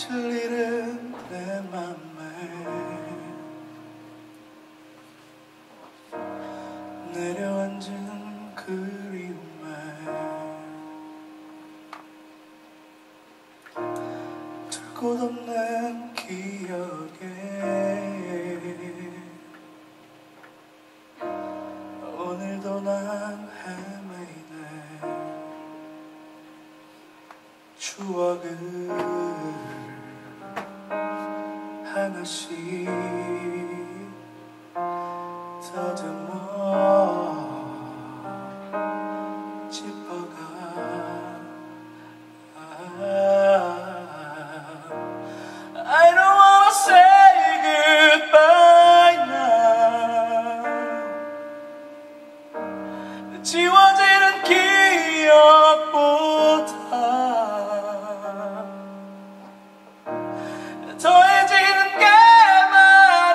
질리는 내 맘에 내려앉은 그리움에 둘 곳 없는 기억에 오늘도 난 헤매이네. 추억을 하나씩 더듬어 짚어가. I don't wanna say goodbye now. 지워지는 기억보다 더해지는 게 많아.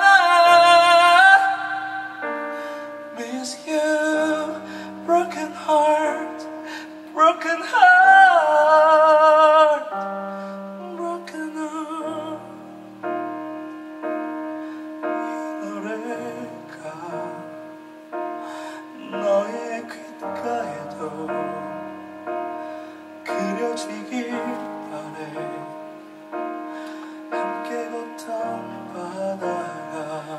Miss you, broken heart, broken heart, broken heart. 이 노래가 너의 귓가에도 그려지길 바래. 함께 걷던 바다가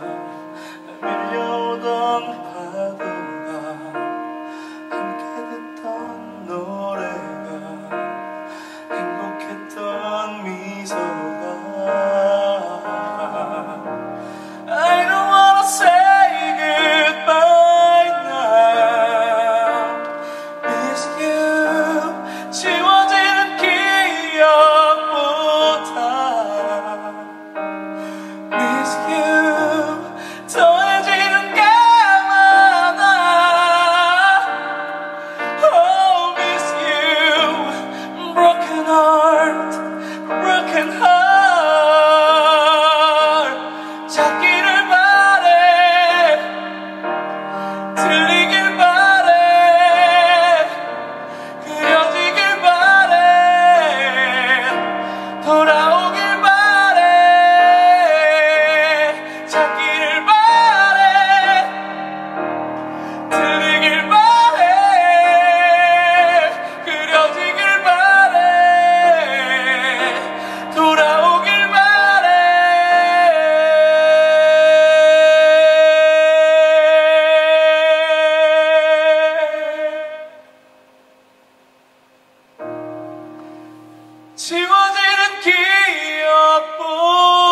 밀려오던 파도가 함께 듣던 노래가 행복했던 미소가. I don't wanna say goodbye now. Miss you. 지워지는 기억보다 Miss you. 더해지는 게 많아. Oh, miss you. Broken heart, broken heart. 찾기를 바래. 들리길 바래. 그려지길 바래. 돌아오길 바래. 찾기를 바래. 들리길 바래. 그려지길 바래. 돌아오길 바래. 지워지는 기억보다